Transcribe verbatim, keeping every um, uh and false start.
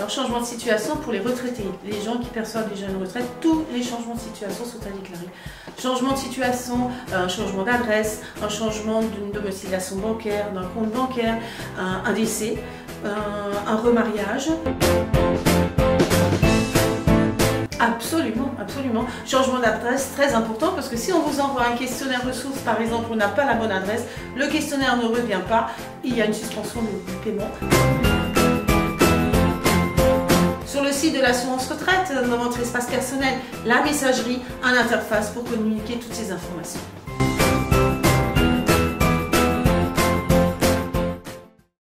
Alors, changement de situation pour les retraités, les gens qui perçoivent déjà une retraite, tous les changements de situation sont à déclarer. Changement de situation, un changement d'adresse, un changement d'une domiciliation bancaire, d'un compte bancaire, un, un décès, un, un remariage. Absolument, absolument. Changement d'adresse, très important, parce que si on vous envoie un questionnaire ressources, par exemple, on n'a pas la bonne adresse, le questionnaire ne revient pas, il y a une suspension du paiement. Sur le site de l'assurance retraite, dans votre espace personnel, la messagerie, une interface pour communiquer toutes ces informations.